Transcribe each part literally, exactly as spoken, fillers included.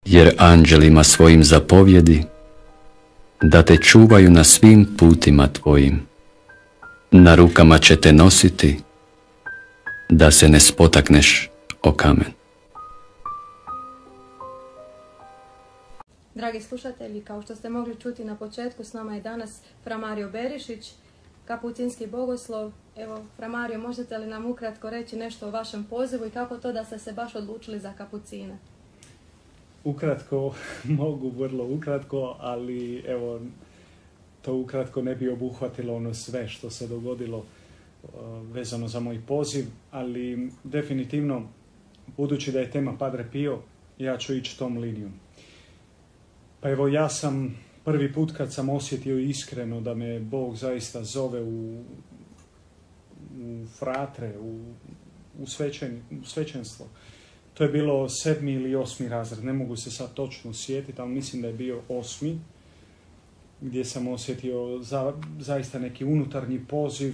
jer anđelima svojim zapovjedi da te čuvaju na svim putima tvojim. Na rukama će te nositi, da se ne spotakneš o kamen. Dragi slušatelji, kao što ste mogli čuti na početku, s nama je danas fra Mario Berišić, kapucinski bogoslov. Evo, fra Mario, možete li nam ukratko reći nešto o vašem pozivu i kako to da ste se baš odlučili za kapucine? Ukratko, mogu vrlo ukratko, ali evo, to ukratko ne bi obuhvatilo ono sve što se dogodilo uh, vezano za moj poziv, ali definitivno, budući da je tema Padre Pio, ja ću ići tom linijom. Pa evo, ja sam prvi put kad sam osjetio iskreno da me Bog zaista zove u, u fratre, u, u, svećen, u svećenstvo, to je bilo sedmi ili osmi razred, ne mogu se sad točno sjetiti, ali mislim da je bio osmi, gdje sam osjetio za, zaista neki unutarnji poziv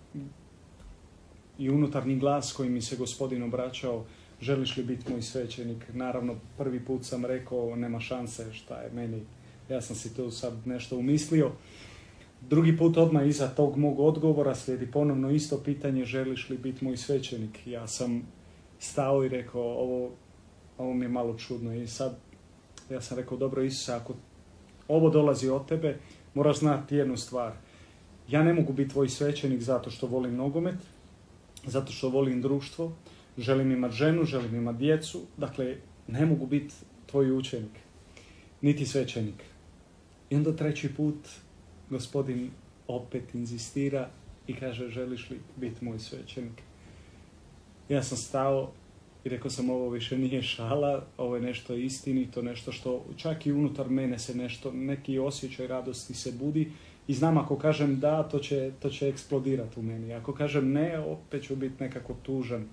i unutarnji glas koji mi se Gospodin obraćao: želiš li biti moj svećenik? Naravno, prvi put sam rekao, nema šanse, šta je meni, ja sam si tu sad nešto umislio. Drugi put odmah iza tog mog odgovora slijedi ponovno isto pitanje: želiš li biti moj svećenik? Ja sam stao i rekao, ovo, ovo mi je malo čudno. I sad ja sam rekao, dobro Isuse, ako ovo dolazi od tebe, moraš znati jednu stvar. Ja ne mogu biti tvoj svećenik zato što volim nogomet, zato što volim društvo, želim imati ženu, želim imati djecu, dakle ne mogu biti tvoj učenik, niti svećenik. I onda treći put Gospodin opet inzistira i kaže, želiš li biti moj svećenik? Ja sam stao i rekao sam, ovo više nije šala, ovo je nešto istinito, nešto što čak i unutar mene se nešto, neki osjećaj radosti se budi i znam ako kažem da, to će, to će eksplodirati u meni. Ako kažem ne, opet ću biti nekako tužan.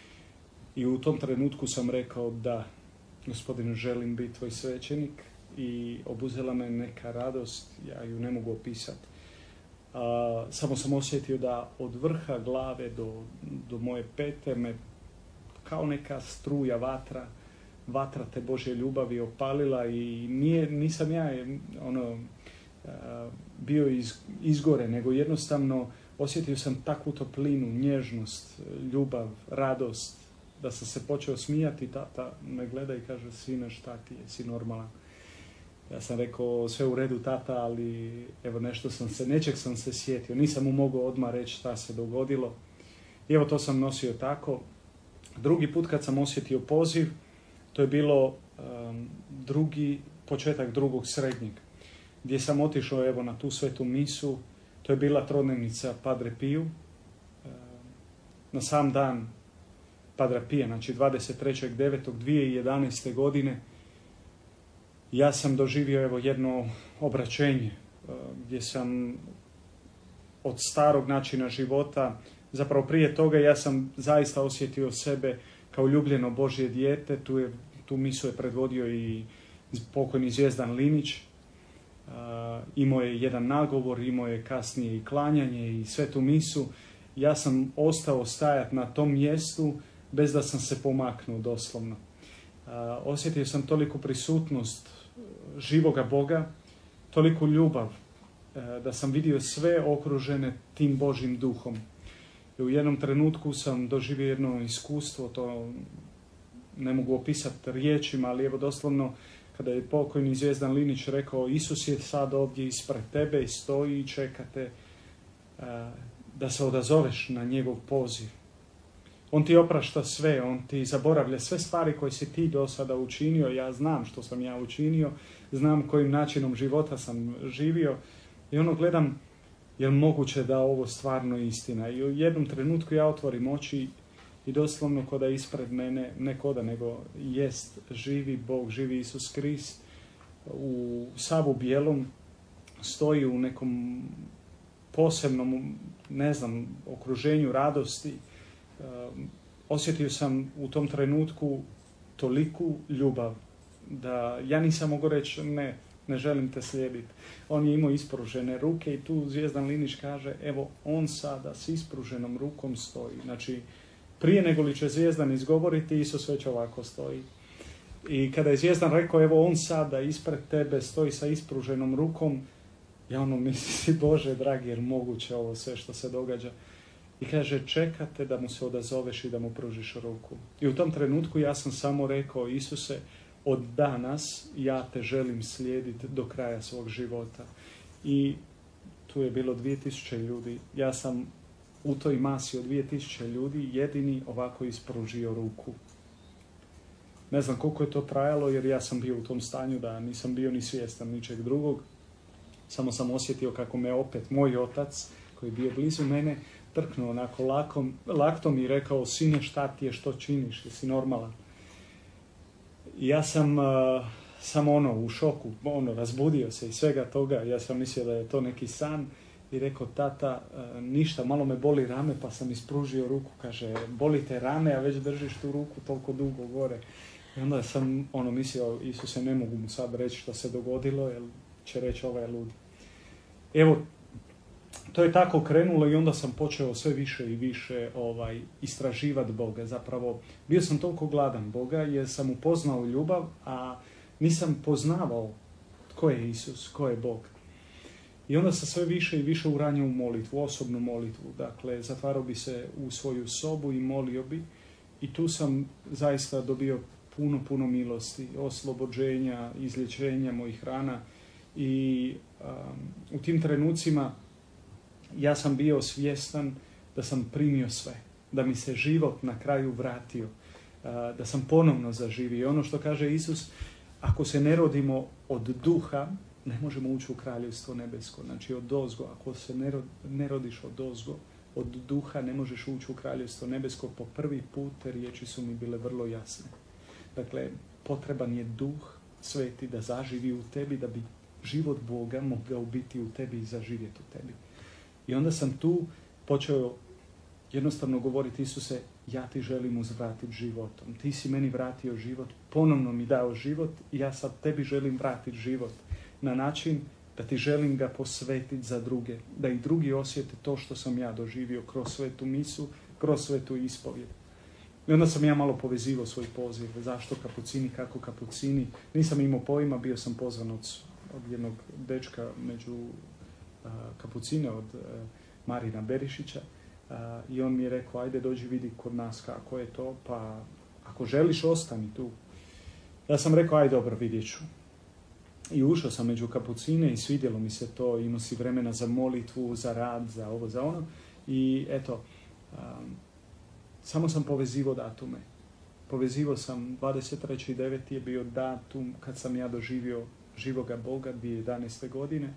I u tom trenutku sam rekao da, Gospodine, želim biti tvoj svećenik i obuzela me neka radost, ja ju ne mogu opisati. A, samo sam osjetio da od vrha glave do, do moje pete me kao neka struja vatra, vatra te Božje ljubavi opalila i nije, nisam ja ono, a, bio iz, izgore, nego jednostavno osjetio sam takvu toplinu, nježnost, ljubav, radost, da sam se počeo smijati. Tata me gleda i kaže, sine, šta ti je, si normalan? Ja sam rekao, sve u redu tata, ali evo nešto sam se, nečeg sam se sjetio, nisam mu mogao odmah reći šta se dogodilo. I evo to sam nosio tako. Drugi put kad sam osjetio poziv, to je bilo um, drugi, početak drugog srednjeg, gdje sam otišao evo na tu svetu misu. To je bila trodnevnica Padre Piju, um, na sam dan Padre Pija, znači dvadeset trećeg devetog dvije tisuće jedanaeste. godine. Ja sam doživio evo jedno obraćenje uh, gdje sam od starog načina života, zapravo prije toga ja sam zaista osjetio sebe kao ljubljeno Božje dijete. Tu, je, tu misu je predvodio i pokojni Zvijezdan Linić. Uh, imao je jedan nagovor, imao je kasnije i klanjanje i svetu misu. Ja sam ostao stajati na tom mjestu bez da sam se pomaknuo doslovno. Uh, osjetio sam toliku prisutnost živoga Boga, toliku ljubav, uh, da sam vidio sve okružene tim Božjim duhom. I u jednom trenutku sam doživio jedno iskustvo, to ne mogu opisati riječima, ali evo doslovno kada je pokojni Zvijezdan Linić rekao, Isus je sad ovdje ispred tebe i stoji i čekate uh, da se odazoveš na njegov poziv. On ti oprašta sve, on ti zaboravlja sve stvari koje si ti do sada učinio. Ja znam što sam ja učinio, znam kojim načinom života sam živio i ono gledam, je li moguće da ovo stvarno istina. I u jednom trenutku ja otvorim oči i doslovno koda ispred mene, ne koda, nego jest živi Bog, živi Isus Krist u savu bijelom, stoji u nekom posebnom, ne znam, okruženju radosti. Um, osjetio sam u tom trenutku toliku ljubav da ja nisam mogao reći ne, ne želim te slijediti. On je imao ispružene ruke i tu Zvijezdan Linić kaže, evo on sada s ispruženom rukom stoji. Znači, prije nego li će Zvijezdan izgovoriti, Isus već ovako stoji. I kada je zvijezdan rekao, evo on sada ispred tebe stoji sa ispruženom rukom, ja ono mislim, Bože dragi, jer moguće ovo sve što se događa. I kaže, čekate da mu se odazoveš i da mu pružiš ruku. I u tom trenutku ja sam samo rekao, Isuse, od danas ja te želim slijediti do kraja svog života. I tu je bilo dvije tisuće ljudi. Ja sam u toj masi od dvije tisuće ljudi jedini ovako ispružio ruku. Ne znam koliko je to trajalo, jer ja sam bio u tom stanju da nisam bio ni svjestan ničeg drugog. Samo sam osjetio kako me opet moj otac, koji je bio blizu mene, trknuo onako lakom, laktom i rekao, sine, šta ti je, što činiš, jesi normalan? I ja sam uh, samo ono u šoku, ono, razbudio se i svega toga. Ja sam mislio da je to neki san i rekao, tata, uh, ništa, malo me boli rame, pa sam ispružio ruku. Kaže, boli te rame, a već držiš tu ruku toliko dugo gore. I onda sam ono mislio, Isuse, ne mogu mu sad reći što se dogodilo, jer će reći ovaj lud. Evo, to je tako krenulo i onda sam počeo sve više i više ovaj, istraživati Boga. Zapravo, bio sam toliko gladan Boga jer sam upoznao ljubav, a nisam poznavao tko je Isus, tko je Bog. I onda sam sve više i više uranjao u molitvu, osobnu molitvu. Dakle, zatvarao bi se u svoju sobu i molio bi. I tu sam zaista dobio puno, puno milosti, oslobođenja, izlječenja mojih rana. I um, u tim trenucima ja sam bio svjestan da sam primio sve, da mi se život na kraju vratio, da sam ponovno zaživio. I ono što kaže Isus, ako se ne rodimo od duha, ne možemo ući u kraljevstvo nebesko. Znači od ozgo, ako se ne rodiš od ozgo, od duha ne možeš ući u kraljevstvo nebesko. Po prvi put te riječi su mi bile vrlo jasne. Dakle, potreban je duh sveti da zaživi u tebi, da bi život Boga mogao biti u tebi i zaživjeti u tebi. I onda sam tu počeo jednostavno govoriti, Isuse, ja ti želim uzvratiti životom. Ti si meni vratio život, ponovno mi dao život i ja sad tebi želim vratiti život na način da ti želim ga posvetiti za druge. Da i drugi osjete to što sam ja doživio kroz svetu misu, kroz svetu ispovijed. I onda sam ja malo povezivao svoj poziv. Zašto kapucini, kako kapucini. Nisam imao pojma, bio sam pozvan od, od jednog dečka među kapucine od uh, Marina Berišića uh, i on mi je rekao, ajde dođi vidi kod nas kako je to, pa ako želiš ostani tu. Ja sam rekao, ajde dobro, vidjet ću. I ušao sam među kapucine i svidjelo mi se to, imao si vremena za molitvu, za rad, za ovo, za ono. I eto, um, samo sam povezivao datume. Povezivao sam, dvadeset treći deveti je bio datum kad sam ja doživio živoga Boga dvije tisuće jedanaeste. godine.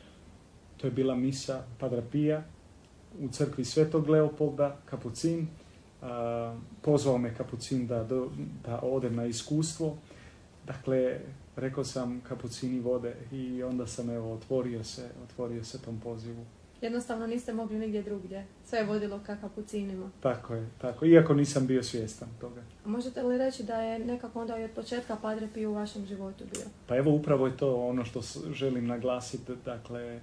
To je bila misa Padre Pija u crkvi Svetog Leopolda, kapucin. Uh, pozvao me kapucin da, do, da odem na iskustvo. Dakle, rekao sam kapucini vode i onda sam evo, otvorio se, otvorio se tom pozivu. Jednostavno niste mogli nigdje drugdje. Sve je vodilo ka kapucinima. Tako je, tako. Iako nisam bio svjestan toga. A možete li reći da je nekako onda i od početka Padre Pio u vašem životu bio? Pa evo upravo je to ono što želim naglasiti. Dakle,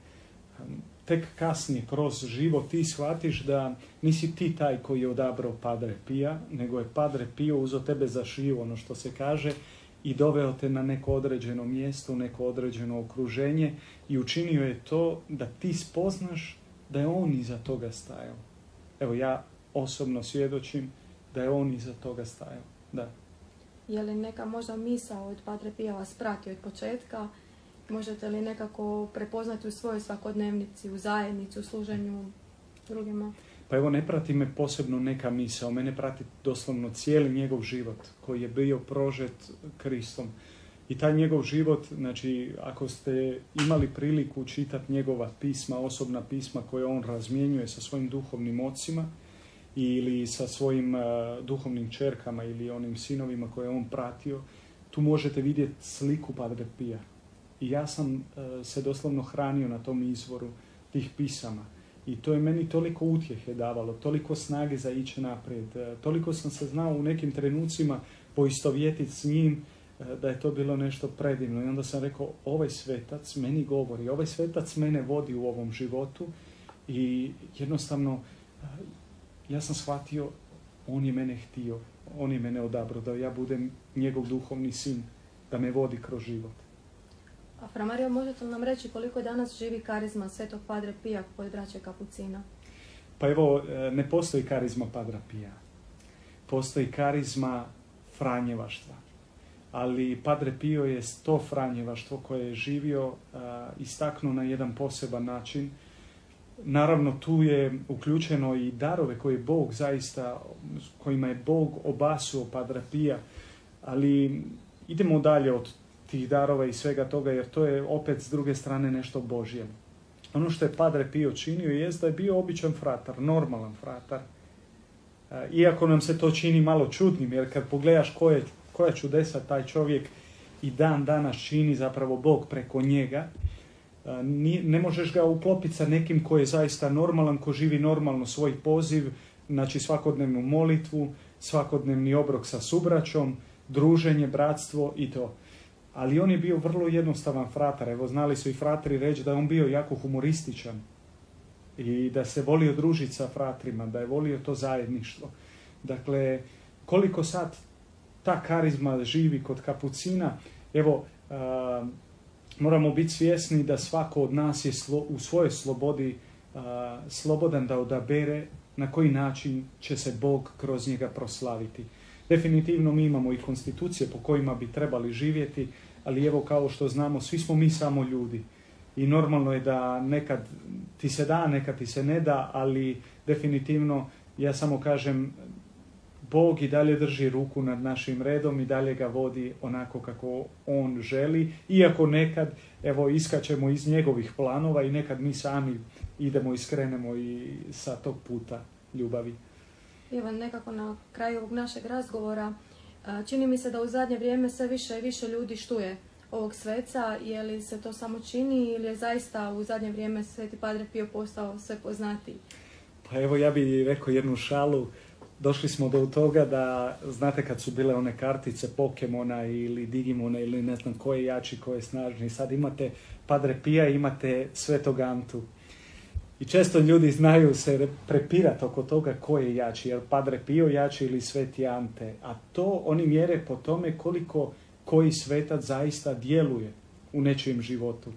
tek kasnije kroz život ti shvatiš da nisi ti taj koji je odabrao Padre Pija, nego je Padre Pio uzeo tebe za šiju, ono što se kaže, i doveo te na neko određeno mjesto, neko određeno okruženje i učinio je to da ti spoznaš da je on iza toga stajao. Evo ja osobno svjedočim da je on iza toga stajao. Da. Je li neka možda misao od Padre Pija vas prati od početka? Možete li nekako prepoznati u svojoj svakodnevnici, u zajednici, u služenju drugima? Pa evo, ne prati me posebno neka misao, mene prati doslovno cijeli njegov život koji je bio prožet Kristom. I taj njegov život, znači, ako ste imali priliku čitati njegova pisma, osobna pisma koje on razmjenjuje sa svojim duhovnim ocima ili sa svojim uh, duhovnim čerkama ili onim sinovima koje on pratio, tu možete vidjeti sliku Padre Pija. I ja sam uh, se doslovno hranio na tom izvoru tih pisama. I to je meni toliko utjehe davalo, toliko snage za ići naprijed. Toliko sam se znao u nekim trenucima poistovjetiti s njim, da je to bilo nešto predivno. I onda sam rekao, ovaj svetac meni govori, ovaj svetac mene vodi u ovom životu i jednostavno ja sam shvatio, on je mene htio. on je mene odabrao, da ja budem njegov duhovni sin, da me vodi kroz život. A Fra Mario, možete li nam reći koliko danas živi karizma Svetog Padre Pija kod braće Kapucina? Pa evo, ne postoji karizma Padra Pija. Postoji karizma Franjevaštva. Ali Padre Pio je to Franjevaštvo koje je živio, a, istaknuo na jedan poseban način. Naravno, tu je uključeno i darove koje Bog zaista, kojima je Bog obasuo Padre Pija, ali idemo dalje od tih darova i svega toga, jer to je opet s druge strane nešto Božje. Ono što je Padre Pio činio jest da je bio običan fratar, normalan fratar. Iako nam se to čini malo čudnim, jer kad pogledaš koje, koja čudesa taj čovjek i dan danas čini, zapravo Bog preko njega, ne možeš ga uklopiti sa nekim ko je zaista normalan, ko živi normalno svoj poziv, znači svakodnevnu molitvu, svakodnevni obrok sa subraćom, druženje, bratstvo i to. Ali on je bio vrlo jednostavan fratar. Evo, znali su i fratri reći da je on bio jako humorističan i da se volio družiti sa fratrima, da je volio to zajedništvo. Dakle, koliko sad ta karizma živi kod Kapucina, evo, a, moramo biti svjesni da svako od nas je slo, u svojoj slobodi a, slobodan da odabere na koji način će se Bog kroz njega proslaviti. Definitivno mi imamo i konstitucije po kojima bi trebali živjeti, ali evo, kao što znamo, svi smo mi samo ljudi. I normalno je da nekad ti se da, nekad ti se ne da, ali definitivno, ja samo kažem, Bog i dalje drži ruku nad našim redom i dalje ga vodi onako kako on želi, iako nekad, evo, iskačemo iz njegovih planova i nekad mi sami idemo i skrenemo i sa tog puta ljubavi. Evo, nekako na kraju ovog našeg razgovora, čini mi se da u zadnje vrijeme sve više i više ljudi štuje ovog sveca. Je li se to samo čini ili je zaista u zadnje vrijeme Sveti Padre Pio postao sve poznatiji? Pa evo, ja bih rekao jednu šalu. Došli smo do toga da, znate kad su bile one kartice Pokemona ili Digimona ili ne znam ko je jači, ko je snažniji. Sad imate Padre Pija, imate Svetog Antu. I često ljudi znaju se prepirati oko toga ko je jači, jer Padre Pio jači ili Sveti Ante. A to oni mjere po tome koliko koji svetac zaista djeluje u nečijem životu.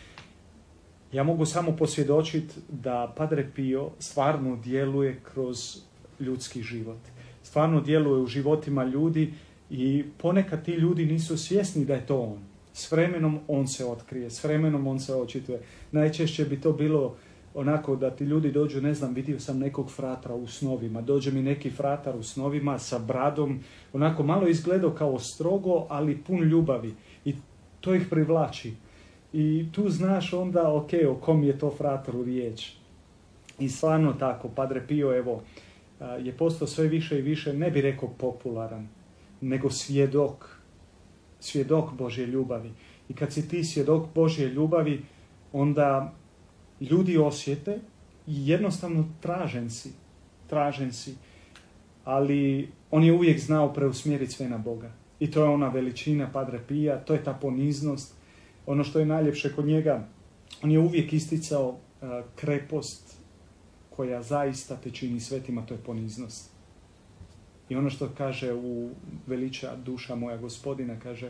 Ja mogu samo posvjedočiti da Padre Pio stvarno djeluje kroz ljudski život. Stvarno djeluje u životima ljudi i ponekad ti ljudi nisu svjesni da je to on. S vremenom on se otkrije, s vremenom on se očituje. Najčešće bi to bilo onako da ti ljudi dođu, ne znam, vidio sam nekog fratra u snovima, dođe mi neki fratar u snovima sa bradom, onako malo izgledao kao strogo, ali pun ljubavi i to ih privlači. I tu znaš onda, ok, o kom je to fratru riječ. I stvarno tako, Padre Pio, evo, je postao sve više i više, ne bi rekao popularan, nego svjedok, svjedok Božje ljubavi. I kad si ti svjedok Božje ljubavi, onda ljudi osjete i jednostavno tražen si, tražen si, ali on je uvijek znao preusmjeriti sve na Boga. I to je ona veličina Padre Pija, to je ta poniznost. Ono što je najljepše kod njega, on je uvijek isticao uh, krepost koja zaista te čini svetima, to je poniznost. I ono što kaže u Veliča duša moja Gospodina, kaže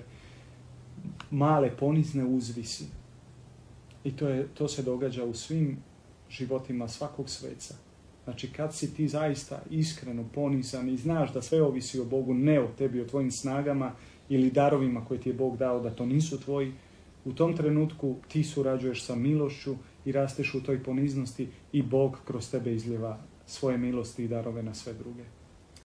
male ponizne uzvisi. I to, je, to se događa u svim životima svakog sveca. Znači kad si ti zaista iskreno ponizan i znaš da sve ovisi o Bogu, ne o tebi, o tvojim snagama ili darovima koje ti je Bog dao, da to nisu tvoji, u tom trenutku ti surađuješ sa milošću i rasteš u toj poniznosti i Bog kroz tebe izljeva svoje milosti i darove na sve druge.